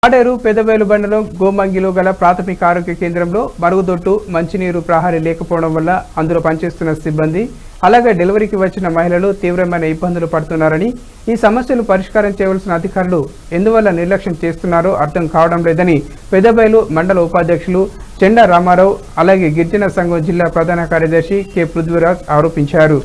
ఆడేరు పెదబయలు బండలో గోమంగిలో గల ప్రాథమిక ఆరోగ్య కేంద్రంలో మరుగుదొట్టు మంచినీరు ప్రహారీ లేకపోవడం వల్ల అందులో పనిచేస్తున్న సిబ్బంది అలాగే డెలివరీకి వచ్చిన మహిళలు తీవ్రమైన ఇబ్బందులు పడుతున్నారని ఈ సమస్యలు పరిష్కారం చేయవలసిన అధికారులు ఎందువల్ల నిర్లక్ష్యం చేస్తున్నారో అర్థం కావడం లేదని పెదబయలు మండల ఉపాధ్యక్షులు చెండా రామారావు అలాగే గిరిజన సంఘం జిల్లా ప్రధాన కార్యదర్శి కె పృథ్వీరాజ్ ఆరోపించారు.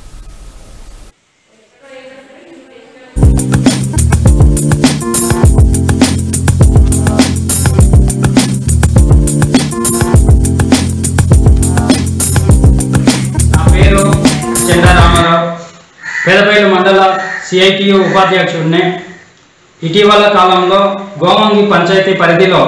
చెండా రామారావు పెదబయలు మండల సిఐటియు ఉపాధ్యక్షుడిని. ఇటీవల కాలంలో గోమంగి పంచాయతీ పరిధిలో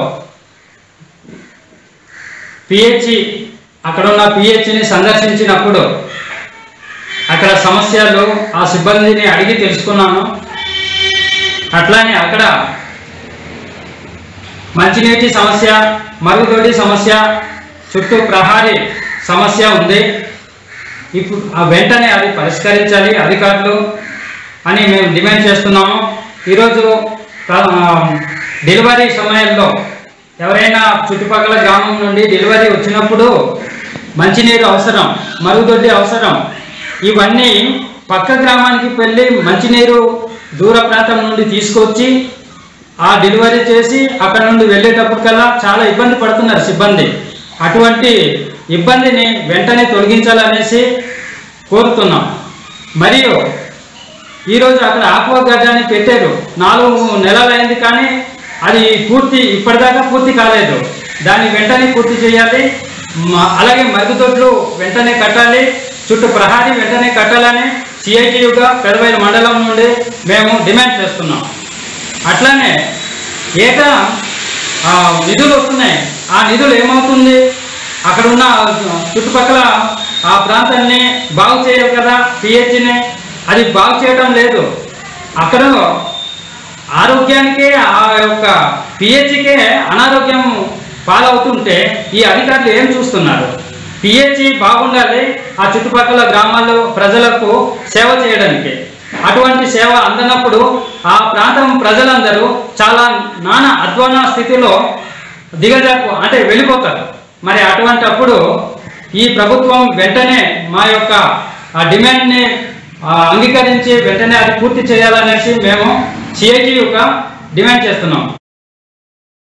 అక్కడున్న పిహెచ్ని సందర్శించినప్పుడు అక్కడ సమస్యలు ఆ సిబ్బందిని అడిగి తెలుసుకున్నాను. అట్లానే అక్కడ మంచినీటి సమస్య, మరుగుదొడ్డి సమస్య, చుట్టూ ప్రహారీ సమస్య ఉంది. ఇప్పుడు వెంటనే అది పరిష్కరించాలి అధికారులు అని మేము డిమాండ్ చేస్తున్నాము. ఈరోజు డెలివరీ సమయంలో ఎవరైనా చుట్టుపక్కల గ్రామం నుండి డెలివరీ వచ్చినప్పుడు మంచినీరు అవసరం, మరుగుదొడ్డి అవసరం. ఇవన్నీ పక్క గ్రామానికి వెళ్ళి మంచినీరు దూర ప్రాంతం నుండి తీసుకొచ్చి ఆ డెలివరీ చేసి అక్కడ నుండి వెళ్ళేటప్పటికల్లా చాలా ఇబ్బంది పడుతున్నారు సిబ్బంది. అటువంటి ఇబ్బందిని వెంటనే తొలగించాలనేసి కోరుతున్నాం. మరియు ఈరోజు అక్కడ ఆక్వాగార్డ్ అని పెట్టారు. 4 నెలలైంది కానీ అది ఇప్పటిదాకా పూర్తి కాలేదు. దాన్ని వెంటనే పూర్తి చేయాలి. అలాగే మరుగుదొడ్లు వెంటనే కట్టాలి, చుట్టూ ప్రహారీ వెంటనే కట్టాలని సిఐటియుగా పెదబయలు మండలం నుండి మేము డిమాండ్ చేస్తున్నాం. అట్లానే ఏటా నిధులు వస్తున్నాయి. ఆ నిధులు ఏమవుతుంది? అక్కడ ఉన్న చుట్టుపక్కల ఆ ప్రాంతాన్ని బాగు చేయాలి కదా పిహెచ్ని, అది బాగు చేయడం లేదు. అక్కడ ఆరోగ్యానికే ఆ యొక్క పిహెచ్కే అనారోగ్యం పాలవుతుంటే ఈ అధికారులు ఏం చూస్తున్నారు? పిహెచ్ బాగుండాలి ఆ చుట్టుపక్కల గ్రామాల్లో ప్రజలకు సేవ చేయడానికి. అటువంటి సేవ అందనప్పుడు ఆ ప్రాంతం ప్రజలందరూ చాలా నానా అధ్వాన స్థితిలో వెళ్ళిపోతారు. మరి అటువంటప్పుడు ఈ ప్రభుత్వం వెంటనే మా యొక్క డిమాండ్ని అంగీకరించి వెంటనే అది పూర్తి చేయాలనేసి మేము సిఐటియుగా డిమాండ్ చేస్తున్నాం.